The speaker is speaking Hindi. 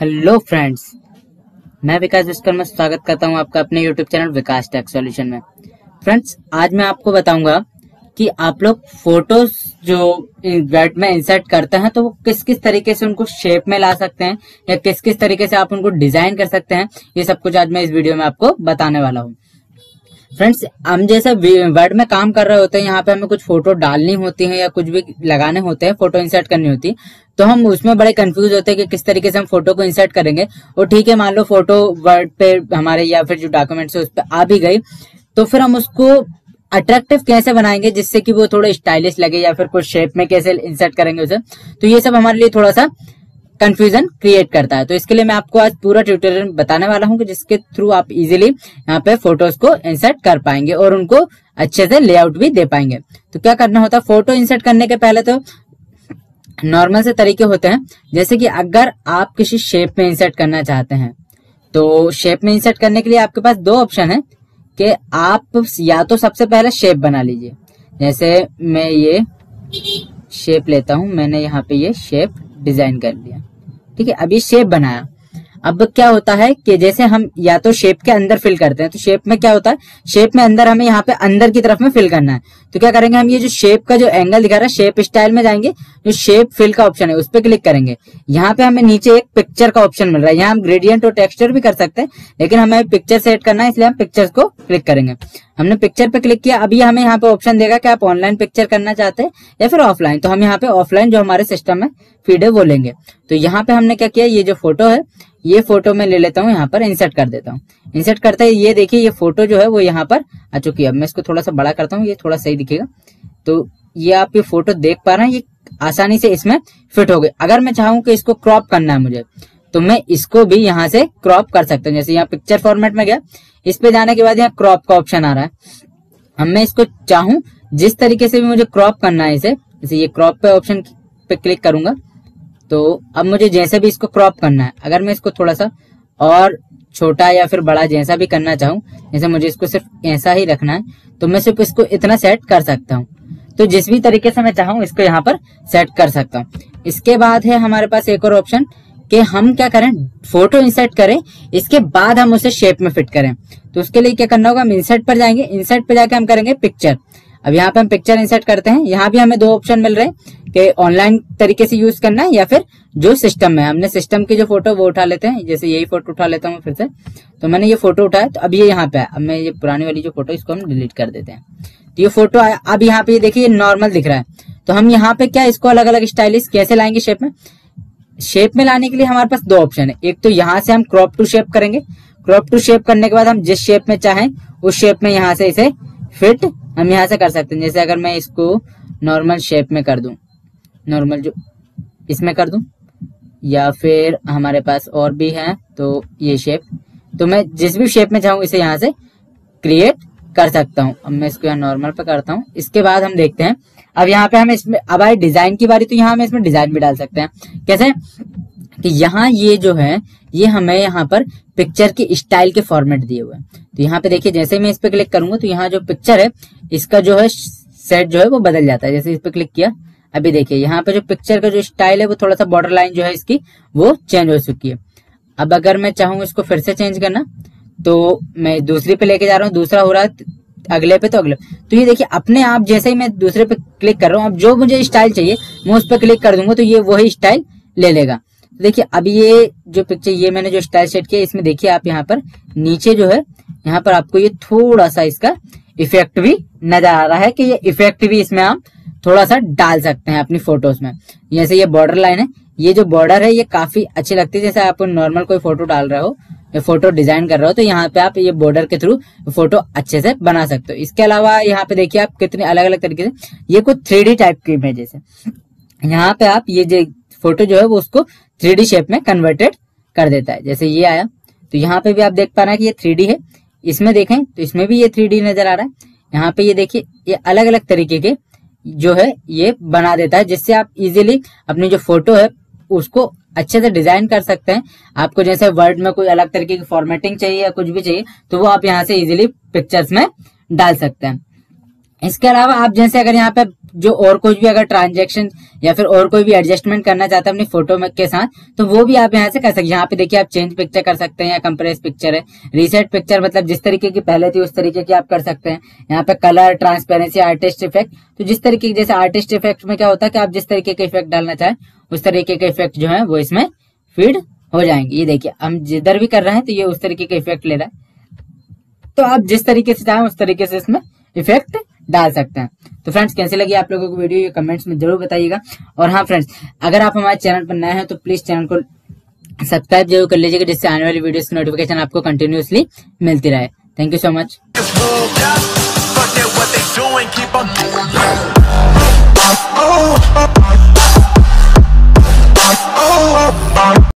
हेलो फ्रेंड्स, मैं विकास विश्वकर्मा स्वागत करता हूं आपका अपने YouTube channel Vikas tech solution में। फ्रेंड्स, आज मैं आपको बताऊंगा कि आप लोग फोटोज जो वर्ड में इंसर्ट करते हैं तो वो किस किस तरीके से उनको शेप में ला सकते हैं या किस किस तरीके से आप उनको डिजाइन कर सकते हैं। ये सब कुछ आज मैं इस वीडियो में आपको बताने वाला हूँ। फ्रेंड्स, हम जैसे वर्ड में काम कर रहे होते हैं, यहाँ पे हमें कुछ फोटो डालनी होती है या कुछ भी लगाने होते हैं, फोटो इंसर्ट करनी होती है, तो हम उसमें बड़े कंफ्यूज होते हैं कि किस तरीके से हम फोटो को इंसर्ट करेंगे। और ठीक है, मान लो फोटो वर्ड पे हमारे या फिर जो डॉक्यूमेंट्स है उस पर आ भी गई, तो फिर हम उसको अट्रैक्टिव कैसे बनाएंगे जिससे कि वो थोड़ा स्टाइलिश लगे, या फिर कुछ शेप में कैसे इंसर्ट करेंगे उसे। तो ये सब हमारे लिए थोड़ा सा कंफ्यूजन क्रिएट करता है। तो इसके लिए मैं आपको आज पूरा ट्यूटोरियल बताने वाला हूं कि जिसके थ्रू आप इजीली यहाँ पे फोटोज को इंसर्ट कर पाएंगे और उनको अच्छे से लेआउट भी दे पाएंगे। तो क्या करना होता है, फोटो इंसर्ट करने के पहले तो नॉर्मल से तरीके होते हैं। जैसे कि अगर आप किसी शेप में इंसर्ट करना चाहते हैं तो शेप में इंसर्ट करने के लिए आपके पास दो ऑप्शन है कि आप या तो सबसे पहले शेप बना लीजिए। जैसे मैं ये शेप लेता हूं, मैंने यहाँ पे ये शेप डिजाइन कर लिया, ठीक है। अब ये शेप बनाया। अब क्या होता है कि जैसे हम या तो शेप के अंदर फिल करते हैं, तो शेप में क्या होता है, शेप में अंदर हमें यहाँ पे अंदर की तरफ में फिल करना है। तो क्या करेंगे, हम ये जो शेप का जो एंगल दिखा रहा है, शेप स्टाइल में जाएंगे, जो शेप फिल का ऑप्शन है उस पर क्लिक करेंगे। यहाँ पे हमें नीचे एक पिक्चर का ऑप्शन मिल रहा है। यहाँ हम ग्रेडियंट और टेक्सचर भी कर सकते हैं, लेकिन हमें पिक्चर सेट करना है, इसलिए हम पिक्चर्स को क्लिक करेंगे। हमने पिक्चर पे क्लिक किया। अभी हमें यहाँ पे ऑप्शन देगा कि आप ऑनलाइन पिक्चर करना चाहते हैं या फिर ऑफलाइन। तो हम यहाँ पे ऑफलाइन जो हमारे सिस्टम में फीड है वो लेंगे। तो यहाँ पे हमने क्या किया, ये जो फोटो है, ये फोटो मैं ले लेता हूँ, यहाँ पर इंसर्ट कर देता हूँ। इंसर्ट करते ही ये देखिए, ये फोटो जो है वो यहाँ पर आ चुकी है। अब मैं इसको थोड़ा सा बड़ा करता हूँ, ये थोड़ा सही दिखेगा। तो ये आप ये फोटो देख पा रहे हैं, ये आसानी से इसमें फिट हो गई। अगर मैं चाहूँ कि इसको क्रॉप करना है मुझे, तो मैं इसको भी यहाँ से क्रॉप कर सकता हूँ। जैसे यहाँ पिक्चर फॉर्मेट में गया, इस पे जाने के बाद यहाँ क्रॉप का ऑप्शन आ रहा है। अब मैं इसको चाहूँ जिस तरीके से भी मुझे क्रॉप करना है इसे, जैसे ये क्रॉप पे ऑप्शन पे क्लिक करूंगा, तो अब मुझे जैसे भी इसको क्रॉप करना है, अगर मैं इसको थोड़ा सा और छोटा या फिर बड़ा जैसा भी करना चाहूँ, जैसे मुझे इसको सिर्फ ऐसा ही रखना है, तो मैं सिर्फ इसको इतना सेट कर सकता हूँ। तो जिस भी तरीके से मैं चाहूँ इसको यहाँ पर सेट कर सकता हूँ। इसके बाद है हमारे पास एक और ऑप्शन कि हम क्या करें, फोटो इंसर्ट करें, इसके बाद हम उसे शेप में फिट करें। तो उसके लिए क्या करना होगा, हम इंसर्ट पर जाएंगे, इंसर्ट पे जाके हम करेंगे पिक्चर। अब यहाँ पे हम पिक्चर इंसर्ट करते हैं। यहाँ भी हमें दो ऑप्शन मिल रहे हैं कि ऑनलाइन तरीके से यूज करना है या फिर जो सिस्टम में। हमने सिस्टम की जो फोटो वो उठा लेते हैं, जैसे यही फोटो उठा लेता हूँ फिर से। तो मैंने ये फोटो उठाया, तो अब ये यहाँ पे है। अब मैं ये पुरानी वाली जो फोटो, इसको हम डिलीट कर देते हैं। तो ये फोटो आया। अब यहाँ पे देखिए, ये नॉर्मल दिख रहा है। तो हम यहाँ पे क्या, इसको अलग अलग स्टाइलिश कैसे लाएंगे शेप में। शेप में लाने के लिए हमारे पास दो ऑप्शन है। एक तो यहाँ से हम क्रॉप टू शेप करेंगे। क्रॉप टू शेप करने के बाद हम जिस शेप में चाहें उस शेप में यहाँ से इसे फिट हम यहाँ से कर सकते हैं। जैसे अगर मैं इसको नॉर्मल शेप में कर दूं, नॉर्मल जो इसमें कर दूं, या फिर हमारे पास और भी है तो ये शेप, तो मैं जिस भी शेप में चाहूँ इसे यहाँ से क्रिएट कर सकता हूँ। अब मैं इसको यहाँ नॉर्मल पे करता हूँ। इसके बाद हम देखते हैं, अब यहाँ पे हम इसमें, अब आए डिजाइन की बारी, तो यहाँ हम इसमें डिजाइन भी डाल सकते हैं। कैसे कि यहाँ ये जो है, ये हमें यहाँ पर पिक्चर की स्टाइल के फॉर्मेट दिए हुए हैं। तो यहाँ पे देखिए, जैसे मैं इस पे क्लिक करूंगा तो यहाँ जो पिक्चर है इसका जो है सेट जो है वो बदल जाता है। जैसे इस पे क्लिक किया, अभी देखिए यहाँ पे जो पिक्चर का जो स्टाइल है वो थोड़ा सा बॉर्डर लाइन जो है इसकी वो चेंज हो चुकी है। अब अगर मैं चाहूँ इसको फिर से चेंज करना, तो मैं दूसरी पे लेके जा रहा हूँ, दूसरा हो रहा है अगले पे, तो अगले। तो ये देखिए, अपने आप जैसे ही मैं दूसरे पे क्लिक कर रहा हूँ, अब जो मुझे स्टाइल चाहिए मैं उस पर क्लिक कर दूंगा तो ये वही स्टाइल ले लेगा। देखिए, अब ये जो पिक्चर, ये मैंने जो स्टाइल सेट किया, इसमें देखिए आप यहाँ पर नीचे जो है, यहाँ पर आपको ये थोड़ा सा इसका इफेक्ट भी नजर आ रहा है कि ये इफेक्ट भी इसमें आप थोड़ा सा डाल सकते हैं अपनी फोटोज में। जैसे ये बॉर्डर लाइन है, ये जो बॉर्डर है ये काफी अच्छी लगती है। जैसे आप नॉर्मल कोई फोटो डाल रहे हो या फोटो डिजाइन कर रहे हो, तो यहाँ पे आप ये बॉर्डर के थ्रू फोटो अच्छे से बना सकते हो। इसके अलावा यहाँ पे देखिए आप कितने अलग अलग तरीके से, ये कुछ 3D टाइप की इमेजेस है। यहाँ पे आप ये जो फोटो जो है वो उसको 3D शेप में कन्वर्टेड कर देता है। जैसे ये आया, तो यहाँ पे भी आप देख पा रहे हैं कि ये 3D है। इसमें देखें तो इसमें भी ये 3D नजर आ रहा है। यहाँ पे ये देखिए, ये अलग अलग तरीके के जो है ये बना देता है, जिससे आप इजीली अपनी जो फोटो है उसको अच्छे से डिजाइन कर सकते हैं। आपको जैसे वर्ड में कोई अलग तरीके की फॉर्मेटिंग चाहिए या कुछ भी चाहिए, तो वो आप यहाँ से इजीली पिक्चर्स में डाल सकते हैं। इसके अलावा आप जैसे अगर यहाँ पे जो और कुछ भी अगर ट्रांजेक्शन या फिर और कोई भी एडजस्टमेंट करना चाहते हैं अपनी फोटो में के साथ, तो वो भी आप यहाँ से कर सकते हैं। यहाँ पे देखिए आप चेंज पिक्चर कर सकते हैं या कंप्रेस पिक्चर है, रीसेट पिक्चर मतलब जिस तरीके की पहले थी उस तरीके की आप कर सकते हैं। यहाँ पे कलर, ट्रांसपेरेंसी, आर्टिस्ट इफेक्ट, तो जिस तरीके की जैसे आर्टिस्ट इफेक्ट में क्या होता है कि आप जिस तरीके के इफेक्ट डालना चाहें उस तरीके के इफेक्ट जो है वो इसमें फीड हो जाएंगे। ये देखिए हम जिधर भी कर रहे हैं तो ये उस तरीके का इफेक्ट ले रहा है, तो आप जिस तरीके से चाहें उस तरीके से इसमें इफेक्ट डाल सकते हैं। तो फ्रेंड्स कैसी लगी आप लोगों को वीडियो ये कमेंट्स में जरूर बताइएगा। और हाँ फ्रेंड्स, अगर आप हमारे चैनल पर नए हैं तो प्लीज चैनल को सब्सक्राइब जरूर कर लीजिएगा, जिससे आने वाली वीडियोस की नोटिफिकेशन आपको कंटिन्यूअसली मिलती रहे। Thank you so much.